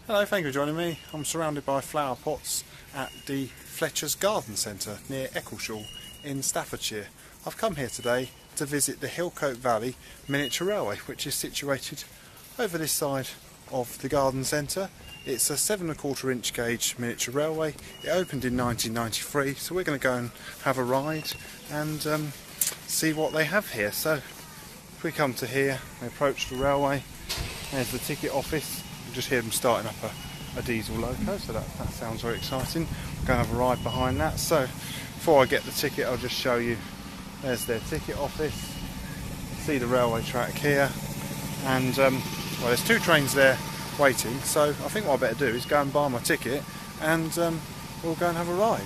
Hello, thank you for joining me. I'm surrounded by flower pots at the Fletcher's Garden Centre near Eccleshall in Staffordshire. I've come here today to visit the Hilcote Valley Miniature Railway, which is situated over this side of the garden centre. It's a 7¼ inch gauge miniature railway. It opened in 1993, so we're going to go and have a ride and see what they have here. So if we come to here, we approach the railway. There's the ticket office. You just hear them starting up a diesel loco, so that sounds very exciting. We're going to have a ride behind that. So before I get the ticket, I'll just show you. There's their ticket office. See the railway track here, and well, there's 2 trains there waiting. So I think what I better do is go and buy my ticket, and we'll go and have a ride.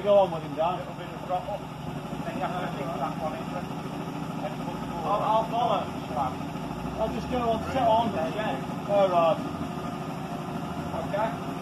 you go on with him, Dan? It'll be the drop up. Then you have to think that one in. I'll follow. I'll just go on, sit on there, yeah. Alright. Okay.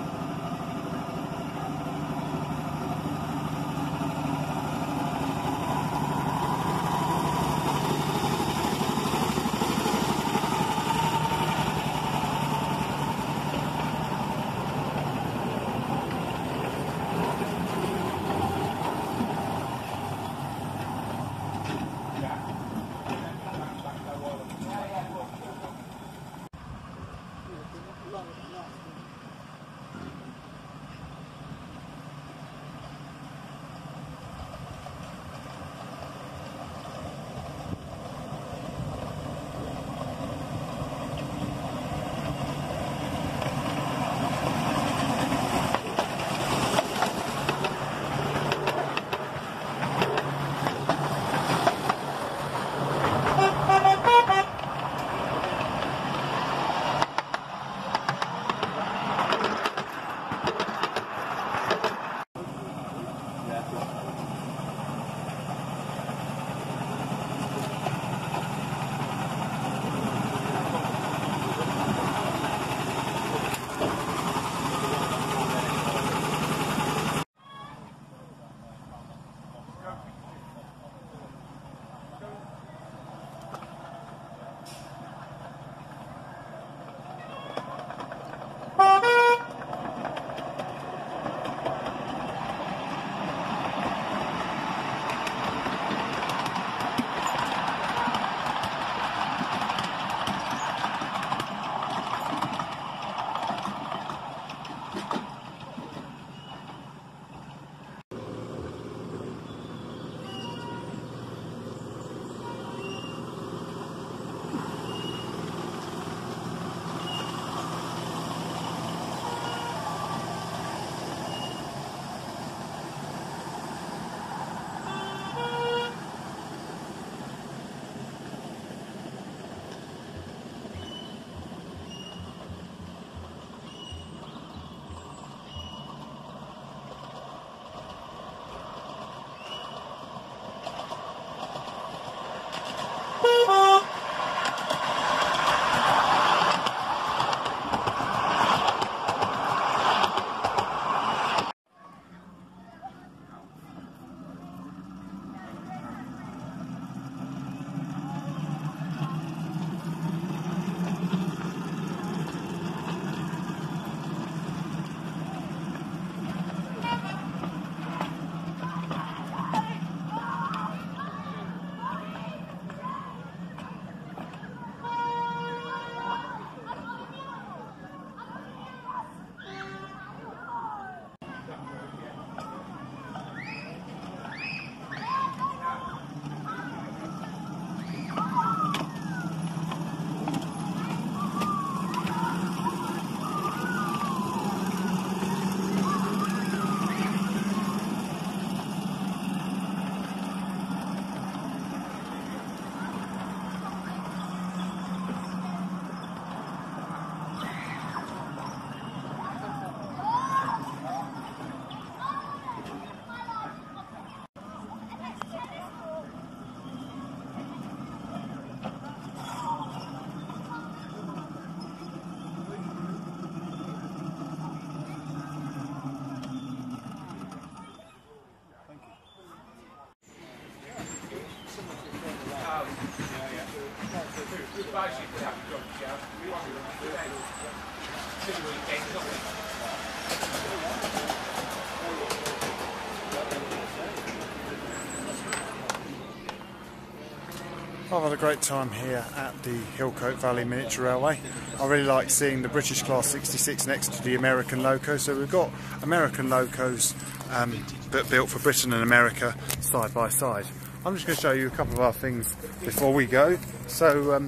I've had a great time here at the Hilcote Valley Miniature Railway. I really like seeing the British Class 66 next to the American loco. So we've got American locos that built for Britain and America side by side. I'm just going to show you a couple of other things before we go. So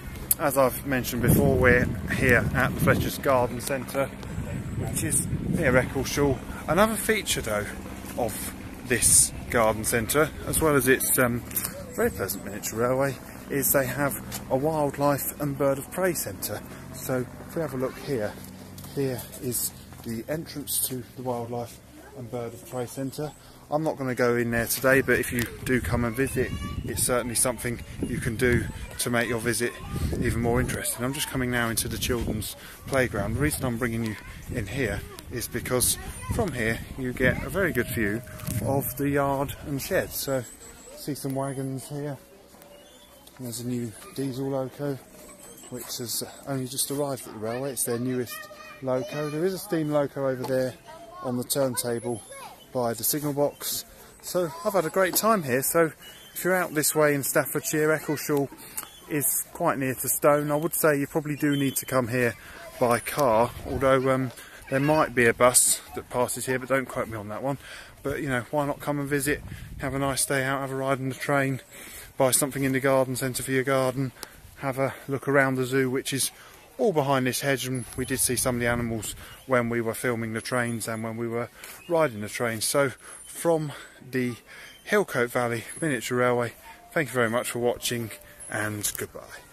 as I've mentioned before, we're here at the Fletcher's Garden Centre, which is near Eccleshall. Another feature though of this garden centre, as well as its very pleasant miniature railway, is they have a wildlife and bird of prey centre. So if we have a look here, here is the entrance to the wildlife and Bird of Prey Centre. I'm not going to go in there today, but if you do come and visit, it's certainly something you can do to make your visit even more interesting. I'm just coming now into the children's playground. The reason I'm bringing you in here is because from here you get a very good view of the yard and shed. So see some wagons here. And there's a new diesel loco which has only just arrived at the railway. It's their newest loco. There is a steam loco over there on the turntable by the signal box. So I've had a great time here. So if you're out this way in Staffordshire, Eccleshall is quite near to Stone. I would say you probably do need to come here by car, although there might be a bus that passes here, but don't quote me on that one. But you know, why not come and visit, have a nice day out, have a ride on the train, buy something in the garden centre for your garden, have a look around the zoo, which is all behind this hedge, and we did see some of the animals when we were filming the trains and when we were riding the trains. So from the Hilcote Valley Miniature Railway, thank you very much for watching and goodbye.